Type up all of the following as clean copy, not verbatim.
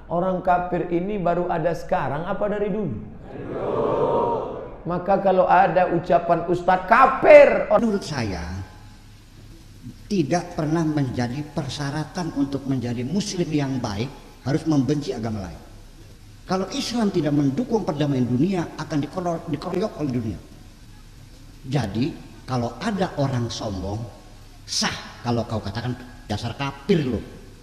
Orang kafir ini baru ada sekarang apa dari dulu? Maka kalau ada ucapan Ustadz kafir, menurut saya tidak pernah menjadi persyaratan untuk menjadi muslim yang baik harus membenci agama lain. Kalau Islam tidak mendukung perdamaian dunia, akan dikeroyok oleh dunia. Jadi kalau ada orang sombong, sah kalau kau katakan dasar kafir loh.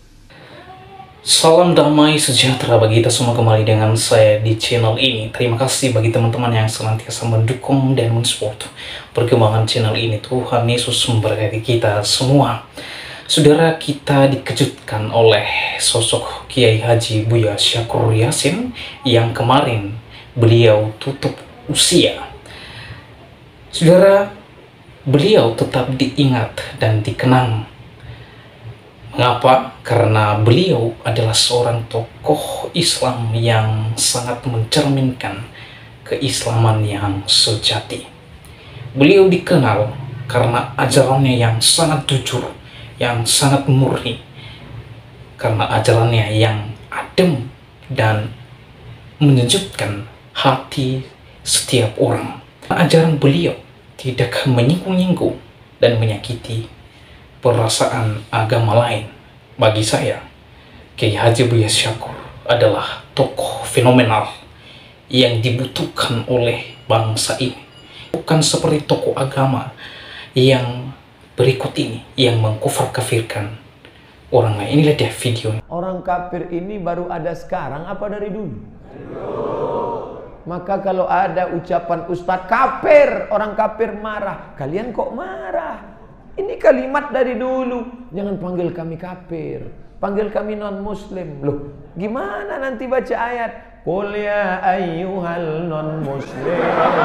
Salam damai sejahtera bagi kita semua, kembali dengan saya di channel ini. Terima kasih bagi teman-teman yang senantiasa mendukung dan mensupport perkembangan channel ini. Tuhan Yesus memberkati kita semua. Saudara, kita dikejutkan oleh sosok Kiai Haji Buya Syakur Yassin yang kemarin beliau tutup usia. Saudara, beliau tetap diingat dan dikenang. Mengapa? Karena beliau adalah seorang tokoh Islam yang sangat mencerminkan keislaman yang sejati. Beliau dikenal karena ajarannya yang sangat jujur, yang sangat murni, karena ajarannya yang adem dan menyejukkan hati setiap orang. Ajaran beliau tidak menyinggung-nyinggung dan menyakiti perasaan agama lain. Bagi saya, Kiai Haji Buya Syakur adalah tokoh fenomenal yang dibutuhkan oleh bangsa ini. Bukan seperti tokoh agama yang berikut ini yang mengkufar-kafirkan orang lain. Inilah dia videonya. Orang kafir ini baru ada sekarang apa dari dulu? Maka kalau ada ucapan Ustadz kafir, orang kafir marah. Kalian kok marah? Ini kalimat dari dulu. Jangan panggil kami kafir, panggil kami non muslim. Loh, gimana nanti baca ayat qul ya ayyuhal non muslim?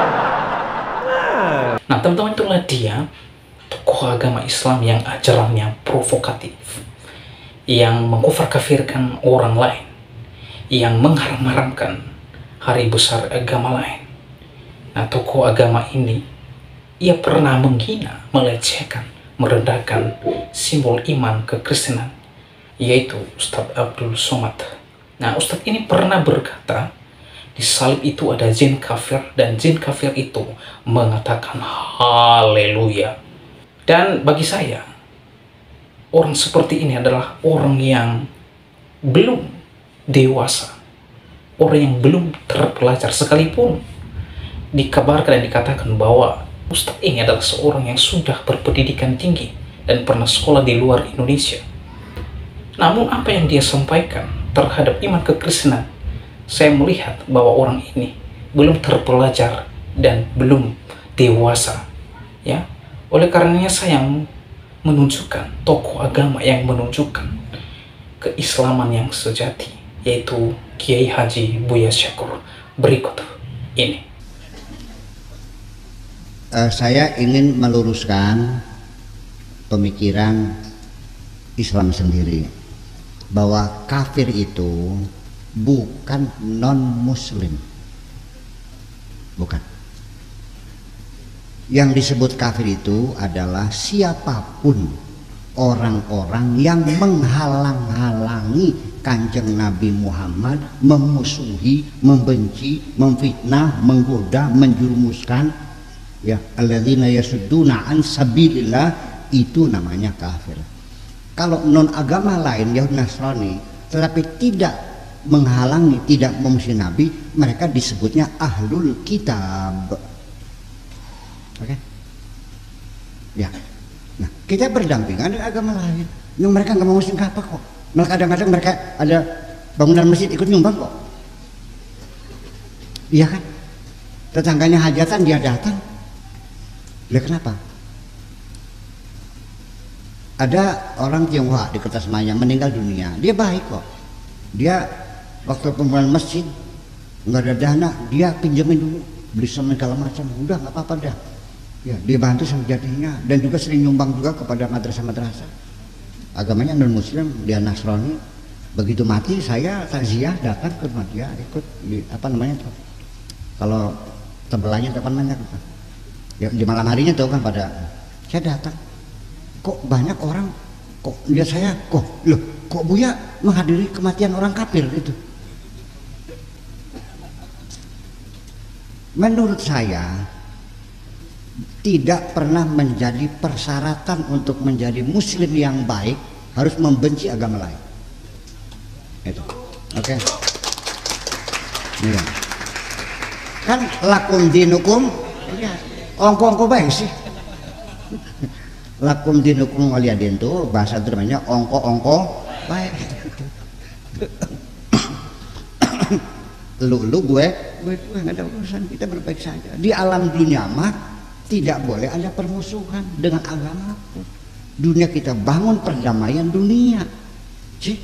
Nah, teman-teman, itulah dia tokoh agama Islam yang ajarannya provokatif, yang mengkufar-kafirkan orang lain, yang mengharam-haramkan hari besar agama lain. Nah, tokoh agama ini, ia pernah menghina, melecehkan, merendahkan simbol iman kekristenan, yaitu Ustadz Abdul Somad. Nah, Ustadz ini pernah berkata, di salib itu ada jin kafir, dan jin kafir itu mengatakan haleluya. Dan bagi saya, orang seperti ini adalah orang yang belum dewasa, orang yang belum terpelajar, sekalipun dikabarkan dan dikatakan bahwa Ustadz ini adalah seorang yang sudah berpendidikan tinggi dan pernah sekolah di luar Indonesia. Namun apa yang dia sampaikan terhadap iman kekristenan, saya melihat bahwa orang ini belum terpelajar dan belum dewasa. Ya, oleh karenanya saya menunjukkan tokoh agama yang menunjukkan keislaman yang sejati, yaitu Kiai Haji Buya Syakur. Berikut ini. Saya ingin meluruskan pemikiran Islam sendiri, bahwa kafir itu bukan non-muslim, bukan. Yang disebut kafir itu adalah siapapun orang-orang yang menghalang-halangi Kanjeng Nabi Muhammad, memusuhi, membenci, memfitnah, menggoda, menjurumuskan, ya, alladzina yasudduna an sabilillah, itu namanya kafir. Kalau non agama lain, Yahudi Nasrani, tetapi tidak menghalangi, tidak memusuhi Nabi, mereka disebutnya ahlul kitab. Oke? Ya. Nah, kita berdampingan dengan agama lain yang mereka nggak mau muslim apa kok. Malah kadang-kadang mereka ada bangunan masjid ikut nyumbang kok. Iya kan? Tetangganya hajatan, dia datang. Lihat kenapa? Ada orang Tionghoa di Kertasmaya meninggal dunia. Dia baik kok. Dia waktu pembangunan masjid nggak ada dana, dia pinjamin dulu, beli semen segala macam. Udah nggak apa-apa dah. Ya, dia bantu sama jadinya, dan juga sering nyumbang juga kepada madrasah-madrasah. Agamanya non muslim, dia Nasrani. Begitu mati saya takziah, datang ke rumah dia, ikut di apa namanya tuh. Kalau tembelannya apa namanya gitu. Ya, di malam harinya tuh kan pada saya datang, kok banyak orang kok lihat saya, kok loh kok Buya menghadiri kematian orang kafir itu. menurut saya tidak pernah menjadi persyaratan untuk menjadi muslim yang baik harus membenci agama lain. Itu. Oke. Iya. Kan lakum dinukum, ya, ongko-ongko baik sih. Lakum dinukum waliyadin tuh bahasa namanya ongko-ongko baik. Lu gue nggak ada urusan, kita berbaik saja. Di alam dunia mah tidak boleh ada permusuhan dengan agama pun. Dunia kita bangun perdamaian dunia. Cik.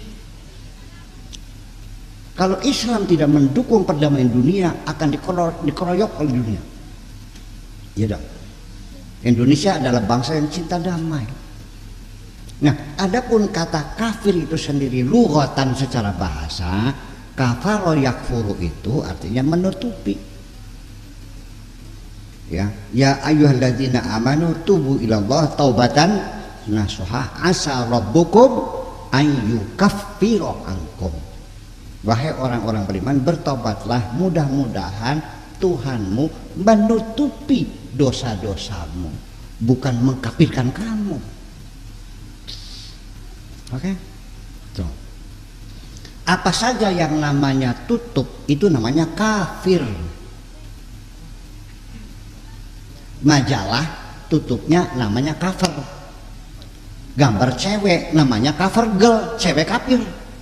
Kalau Islam tidak mendukung perdamaian dunia akan dikeroyok oleh dunia. Ya dong. Indonesia adalah bangsa yang cinta damai. Nah, adapun kata kafir itu sendiri lughatan secara bahasa, kafaro yakfuru itu artinya menutupi. Ya ayyuhalladzina amanu tubu ilallah taubatan nasuha asa rabbukum ayyukaffira ankum. Wahai orang-orang beriman, bertobatlah, mudah-mudahan Tuhanmu menutupi dosa-dosamu, bukan mengkafirkan kamu. Oke? Tuh. Apa saja yang namanya tutup itu namanya kafir. Majalah tutupnya namanya cover. Gambar cewek namanya cover girl, cewek kafir.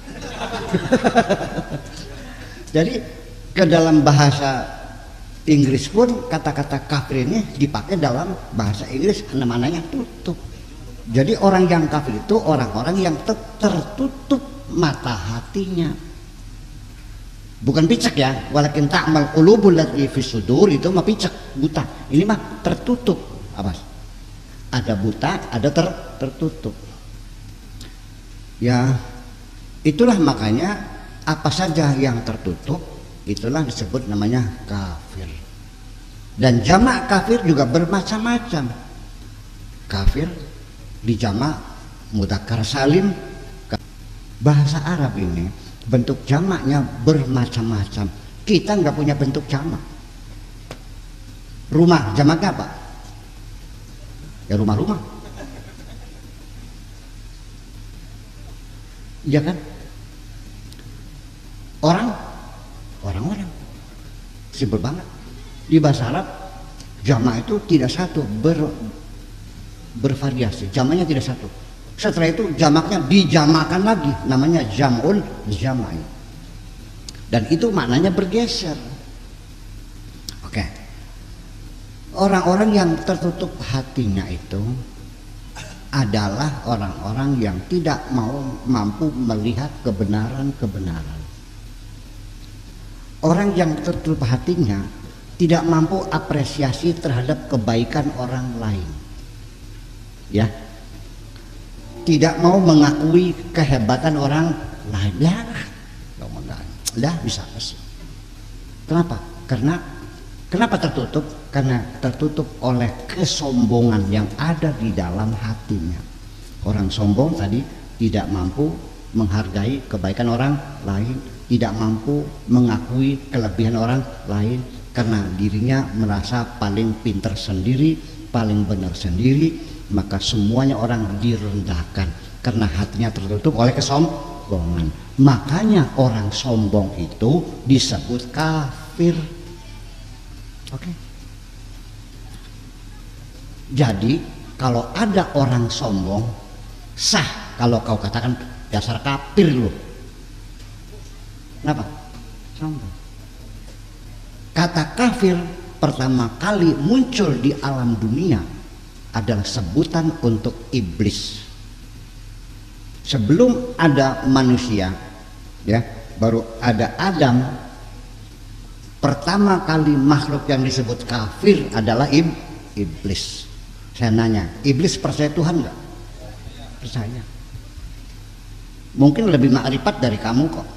Jadi ke dalam bahasa Inggris pun kata-kata kafir ini dipakai dalam bahasa Inggris, namanya tutup. Jadi orang yang kafir itu orang-orang yang tertutup mata hatinya. Bukan picek ya, walakin ta'mal qulubul lati fis sudur, itu mah picek, buta. Ini mah tertutup. Apa? Ada buta, ada tertutup. Ya, itulah makanya apa saja yang tertutup itulah disebut namanya kafir. Dan jamak kafir juga bermacam-macam. Kafir dijamak mudzakkar salim. Bahasa Arab ini bentuk jamaknya bermacam-macam. Kita nggak punya bentuk jamak. Rumah jamaknya apa? Ya rumah-rumah. Iya kan? Orang-orang. Simpel banget. Di bahasa Arab jamak itu tidak satu, bervariasi. Jamaknya tidak satu. Setelah itu jamaknya dijamakan lagi, namanya jam'ul jamai. Dan itu maknanya bergeser. Oke. Orang-orang yang tertutup hatinya itu adalah orang-orang yang tidak mampu melihat kebenaran-kebenaran. Orang yang tertutup hatinya tidak mampu apresiasi terhadap kebaikan orang lain. Ya. Tidak mau mengakui kehebatan orang lain. Lah bisa sih. Kenapa? Kenapa tertutup? Karena tertutup oleh kesombongan yang ada di dalam hatinya. Orang sombong tadi tidak mampu menghargai kebaikan orang lain, tidak mampu mengakui kelebihan orang lain karena dirinya merasa paling pintar sendiri, paling benar sendiri. Maka semuanya orang direndahkan karena hatinya tertutup oleh kesombongan. Makanya orang sombong itu disebut kafir. Oke. Jadi kalau ada orang sombong, sah kalau kau katakan dasar kafir lu. Kenapa? Sombong. Kata kafir pertama kali muncul di alam dunia adalah sebutan untuk iblis. Sebelum ada manusia, ya, baru ada Adam. Pertama kali makhluk yang disebut kafir adalah iblis. Saya nanya, iblis percaya Tuhan nggak? Percaya. Mungkin lebih makrifat dari kamu kok.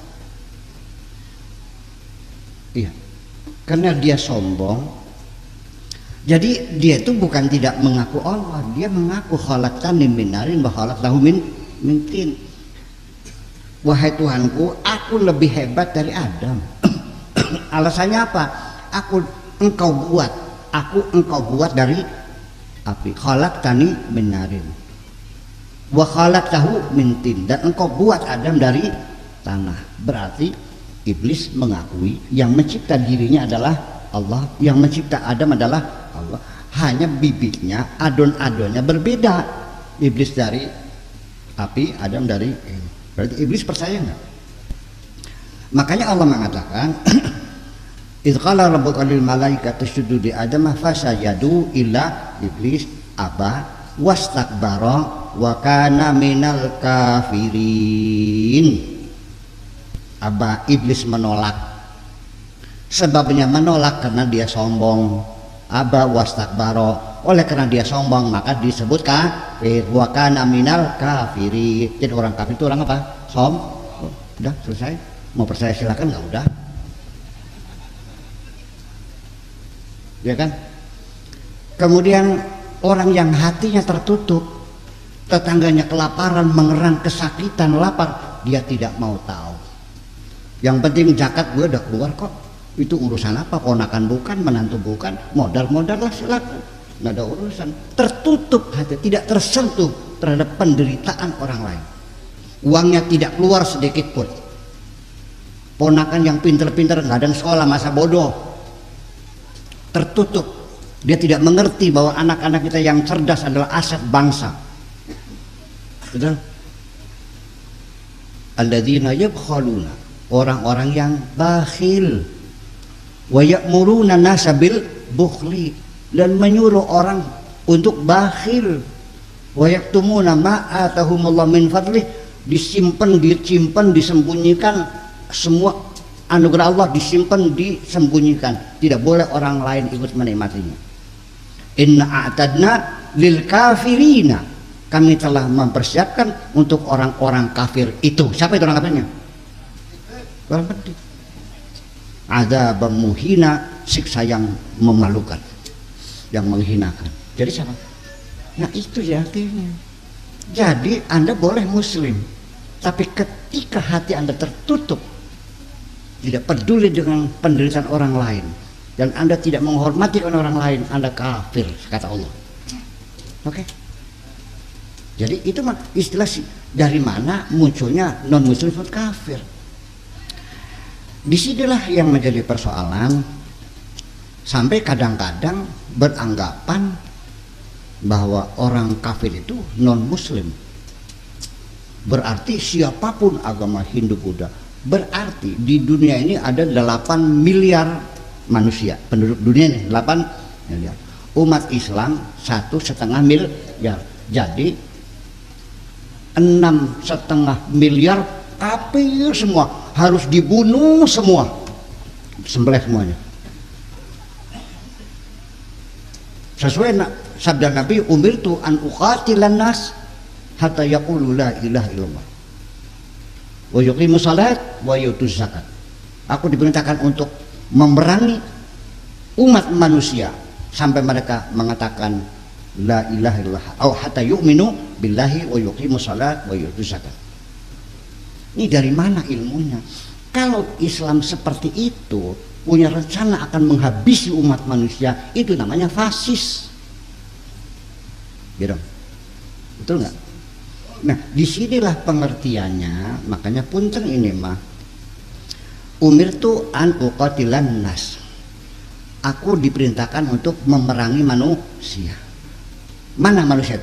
Iya, karena dia sombong. Jadi dia itu bukan tidak mengaku Allah, dia mengaku khalaqtani min narin wa khalaqtahu min tin. Wahai Tuhanku, aku lebih hebat dari Adam. Alasannya apa? Aku engkau buat dari api. Khalaqtani min narin wa khalaqtahu min tin, dan engkau buat Adam dari tanah. Berarti iblis mengakui yang mencipta dirinya adalah Allah, yang mencipta Adam adalah Allah. Hanya bibitnya, adon-adonnya berbeda. Iblis dari api, Adam dari ini. Berarti iblis percaya nggak? Makanya Allah mengatakan idz qala rabbuka lil malaikati isjudu li Adam fasajadu illa iblis aba wastakbara wa kana minal kafirin. Aba, iblis menolak. Sebabnya menolak karena dia sombong. Aba wastakbara, oleh karena dia sombong maka disebut kafir. Wa kana minal kafirin. Jadi orang kafir itu orang apa? Udah selesai. Mau percaya silakan, nggak udah, ya kan? Kemudian orang yang hatinya tertutup, tetangganya kelaparan, mengerang, kesakitan, lapar, dia tidak mau tahu. Yang penting zakat gue udah keluar kok, itu urusan apa? Ponakan bukan, menantu bukan, modal lah silakan, nggak ada urusan. Tertutup hati, tidak tersentuh terhadap penderitaan orang lain. Uangnya tidak keluar sedikit pun. Ponakan yang pinter-pinter nggak ada sekolah, masa bodoh, tertutup. Dia tidak mengerti bahwa anak-anak kita yang cerdas adalah aset bangsa. Betul? Alladzina yabkhaluna, orang-orang yang bakhil, wa ya'muruna nasa bil bukhli, dan menyuruh orang untuk bakhil, wa yaktumuna ma atahumullah min fadlih, disimpan, disembunyikan. Semua anugerah Allah disimpan, disembunyikan, tidak boleh orang lain ikut menikmatinya. Inna a'tadna lil kafirina, kami telah mempersiapkan untuk orang-orang kafir itu. Siapa itu orang kafirnya? Orang pedih. Adzab muhina, siksa yang memalukan, yang menghinakan. Jadi siapa? Nah itu ya artinya. Jadi Anda boleh muslim, tapi ketika hati Anda tertutup, tidak peduli dengan penderitaan orang lain, dan Anda tidak menghormati orang lain, Anda kafir, kata Allah. Oke? Jadi itu mah istilah dari mana munculnya non muslim disebut kafir. Disinilah yang menjadi persoalan, sampai kadang-kadang beranggapan bahwa orang kafir itu non muslim. Berarti siapapun agama Hindu, Buddha, berarti di dunia ini ada 8 miliar manusia, penduduk dunia ini 8 miliar. Umat Islam 1,5 miliar. Jadi 6,5 miliar kafir semua, harus dibunuh semua, sembelih semuanya. Sesuai sabda Nabi, umirtu an uqatilan nas hatta yaqulu la ilaha illallah wa yuqimu salat wa yutuz zakat. Aku diperintahkan untuk memerangi umat manusia sampai mereka mengatakan la ilaha illallah au hatta yu'minu billahi wa yuqimu salat wa yutuz zakat. Ini dari mana ilmunya? Kalau Islam seperti itu, punya rencana akan menghabisi umat manusia, itu namanya fasis. Gitu. Betul nggak? Nah, disinilah pengertiannya. Makanya punten ini mah, umirtu an uqatilan nas, aku diperintahkan untuk memerangi manusia. Mana manusia itu?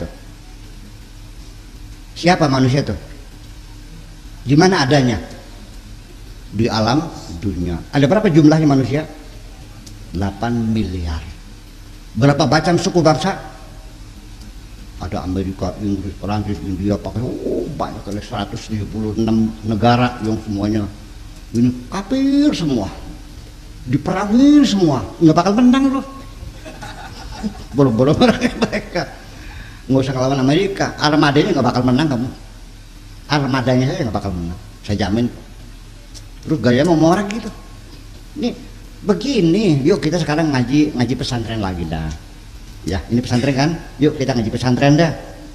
Siapa manusia itu? Di mana adanya? Di alam dunia. Ada berapa jumlahnya manusia? 8 miliar. Berapa macam suku bangsa? Ada Amerika, Inggris, Perancis, India, pakai banyak kali 176 negara yang semuanya ini kafir semua, diperangin semua, nggak bakal menang loh. Boro-boro mereka nggak usah ngelawan Amerika, armadanya nggak bakal menang kamu. Armadanya saya nggak bakal menang, saya jamin. Terus gaya mau orang gitu. Nih begini, yuk kita sekarang ngaji pesantren lagi dah. Ya, ini pesantren kan? Yuk kita ngaji pesantren dah.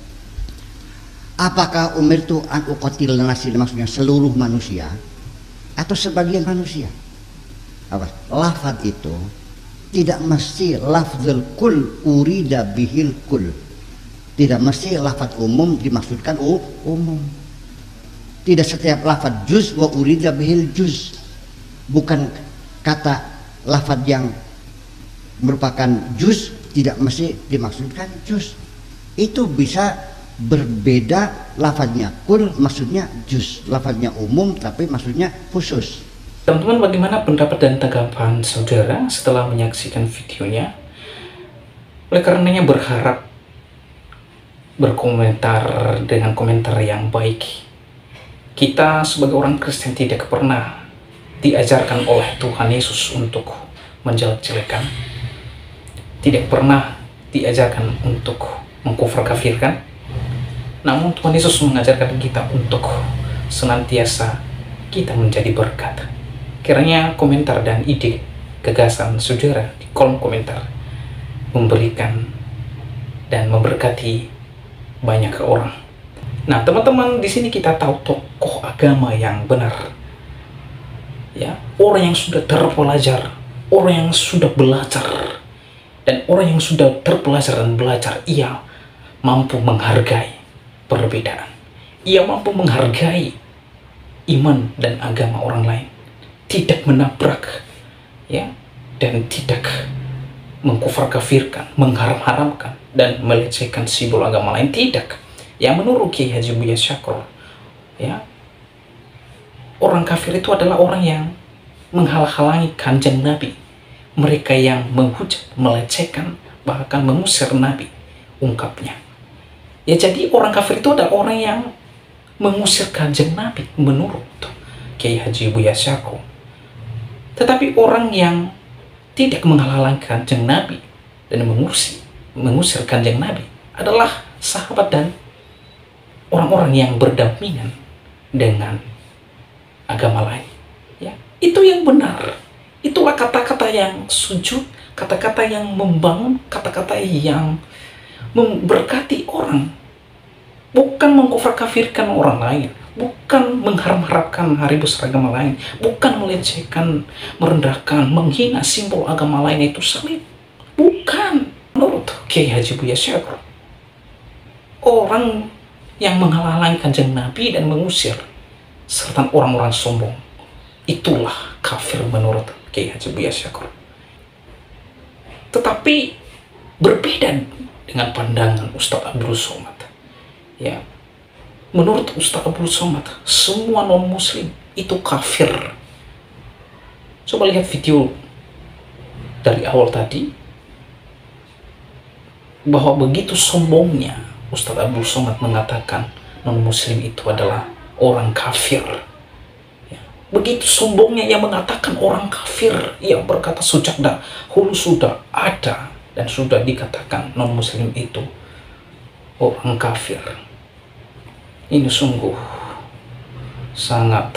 Apakah umirtu an uqatilal nas, maksudnya seluruh manusia atau sebagian manusia? Apa? Lafaz itu Tidak mesti lafzul kul urida bihil kul. Tidak mesti lafaz umum dimaksudkan umum. Tidak setiap lafaz juz wa urida bihil juz. Bukan kata lafaz yang merupakan juz tidak mesti dimaksudkan juz. Itu bisa berbeda lafaznya kul maksudnya juz, lafaznya umum tapi maksudnya khusus. Teman-teman, bagaimana pendapat dan tanggapan saudara setelah menyaksikan videonya? Oleh karenanya berharap berkomentar dengan komentar yang baik. Kita sebagai orang Kristen tidak pernah diajarkan oleh Tuhan Yesus untuk menjelek-jelekan, tidak pernah diajarkan untuk mengkufur-kafirkan. Namun Tuhan Yesus mengajarkan kita untuk senantiasa kita menjadi berkat. Kiranya komentar dan ide gagasan saudara di kolom komentar memberikan dan memberkati banyak orang. Nah, teman-teman, di sini kita tahu tokoh agama yang benar. Ya, orang yang sudah terpelajar, orang yang sudah belajar, dan orang yang sudah terpelajar dan belajar, ia mampu menghargai perbedaan. Ia mampu menghargai iman dan agama orang lain, tidak menabrak, ya, dan tidak mengkufar-kafirkan, mengharam-haramkan, dan melecehkan simbol agama lain, tidak. Yang menurut Kiai Haji Buya Syakur, ya, orang kafir itu adalah orang yang menghalang-halangi kanjeng Nabi, mereka yang menghujat, melecehkan, bahkan mengusir Nabi, ungkapnya. Ya, jadi orang kafir itu adalah orang yang mengusir kanjeng Nabi menurut Kiai Haji Buya Syakur. Tetapi orang yang tidak menghalang-halangi kanjeng Nabi dan mengusir kanjeng Nabi adalah sahabat dan orang-orang yang berdampingan dengan agama lain. Ya, itu yang benar. Itulah kata-kata yang sujud, kata-kata yang membangun, kata-kata yang memberkati orang. Bukan mengkufar-kafirkan orang lain, bukan mengharam-haramkan hari besar agama lain, bukan melecehkan, merendahkan, menghina simbol agama lain, itu salib. Bukan. Menurut Kiai Haji Buya Syakur, orang yang menghalang-halangi kanjeng Nabi dan mengusir serta orang-orang sombong, itulah kafir menurut Kiai Haji Buya Syakur. Tetapi berbeda dengan pandangan Ustadz Abdul Somad. Ya, menurut Ustadz Abdul Somad, semua non-muslim itu kafir. Coba lihat video dari awal tadi, bahwa begitu sombongnya Ustadz Abdul Somad mengatakan non-muslim itu adalah orang kafir. Ya, begitu sombongnya ia mengatakan orang kafir, ia berkata sejak dahulu sudah ada dan sudah dikatakan non-muslim itu orang kafir. Ini sungguh sangat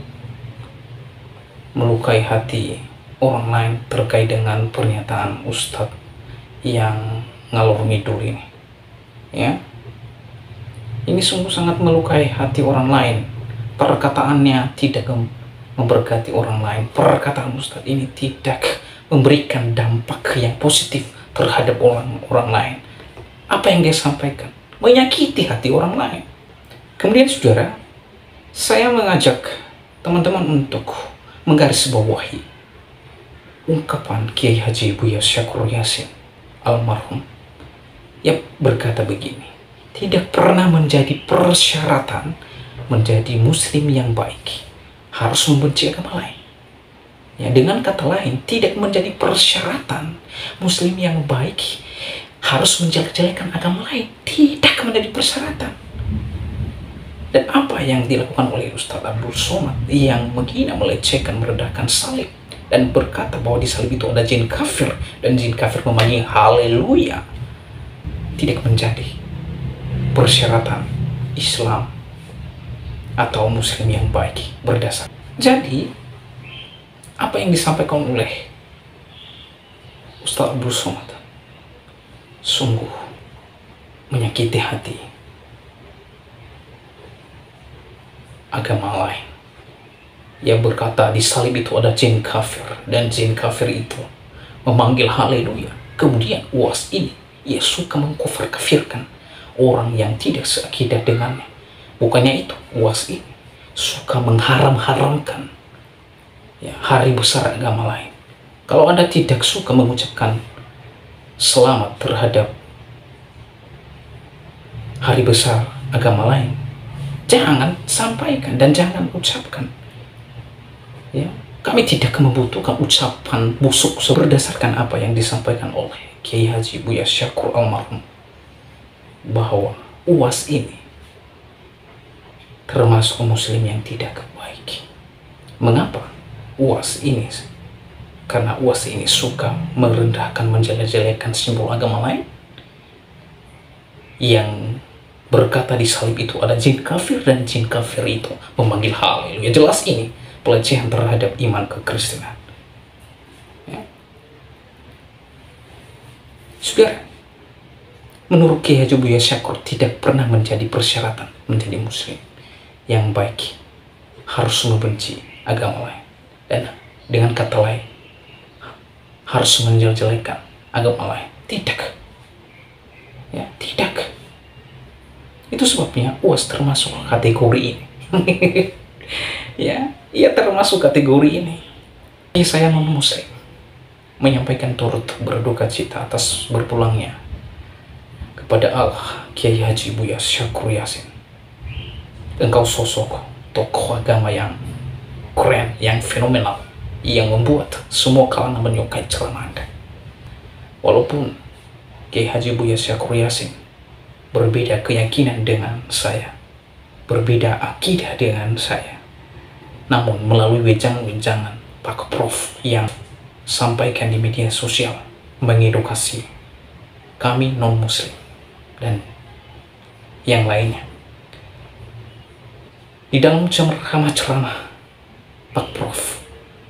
melukai hati orang lain terkait dengan pernyataan Ustadz yang ngalor ngidul ini. Ya, ini sungguh sangat melukai hati orang lain. Perkataannya tidak memberkati orang lain. Perkataan Ustadz ini tidak memberikan dampak yang positif terhadap orang lain. Apa yang dia sampaikan menyakiti hati orang lain. Kemudian saudara, saya mengajak teman-teman untuk menggarisbawahi ungkapan Kiai Haji Buya Syakur Yasin almarhum yang berkata begini, tidak pernah menjadi persyaratan menjadi muslim yang baik harus membenci agama lain. Ya, dengan kata lain, tidak menjadi persyaratan muslim yang baik harus menjelek-jelekan agama lain, tidak menjadi persyaratan. Dan apa yang dilakukan oleh Ustadz Abdul Somad yang menghina, melecehkan, merendahkan salib dan berkata bahwa di salib itu ada jin kafir dan jin kafir memanggil haleluya, tidak menjadi persyaratan Islam atau muslim yang baik berdasar. Jadi apa yang disampaikan oleh Ustadz Abdul Somad sungguh menyakiti hati agama lain. Ia berkata di salib itu ada jin kafir dan jin kafir itu memanggil haleluya. Kemudian UAS ini ia suka mengkufur-kafirkan orang yang tidak seakidah dengannya. Bukannya itu, UAS ini suka mengharam-haramkan ya, hari besar agama lain. Kalau Anda tidak suka mengucapkan selamat terhadap hari besar agama lain, jangan sampaikan dan jangan ucapkan. Ya, kami tidak membutuhkan ucapan busuk berdasarkan apa yang disampaikan oleh Kiai Haji Buya Syakur almarhum, bahwa UAS ini termasuk muslim yang tidak baik. Mengapa UAS ini? Karena UAS ini suka merendahkan, menjelek-jelekan simbol agama lain, yang berkata di salib itu ada jin kafir, dan jin kafir itu memanggil haleluya. Jelas ini pelecehan terhadap iman kekristenan. Ya. Saudara, menurut Kiai Haji Buya Syakur tidak pernah menjadi persyaratan menjadi muslim yang baik harus membenci agama lain, dan dengan kata lain harus menjelek-jelekan agama lain. Tidak. Ya, tidak. Itu sebabnya UAS termasuk kategori ini. Ya, ia termasuk kategori ini. Saya non-muslim menyampaikan turut berduka cita atas berpulangnya kepada Allah Kiai Haji Buya Syakur Yasin. Engkau sosok tokoh agama yang keren, yang fenomenal, yang membuat semua kalangan menyukai ceramah Anda. Walaupun Kiai Haji Buya Syakur Yasin berbeda keyakinan dengan saya, berbeda akidah dengan saya, namun melalui wejangan-wejangan Pak Prof yang sampaikan di media sosial mengedukasi kami non-muslim dan yang lainnya, di dalam ceramah Pak Prof,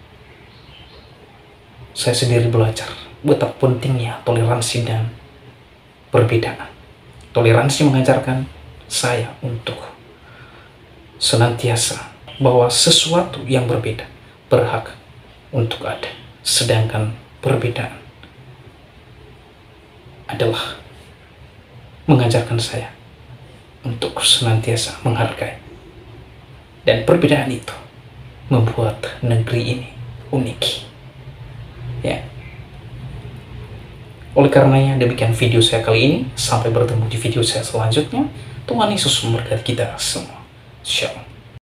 saya sendiri belajar betapa pentingnya toleransi dan perbedaan. Toleransi mengajarkan saya untuk senantiasa bahwa sesuatu yang berbeda berhak untuk ada, sedangkan perbedaan adalah mengajarkan saya untuk senantiasa menghargai. Dan perbedaan itu membuat negeri ini unik. Ya. Oleh karenanya demikian video saya kali ini. Sampai bertemu di video saya selanjutnya. Tuhan Yesus memberkati kita semua. Shalom.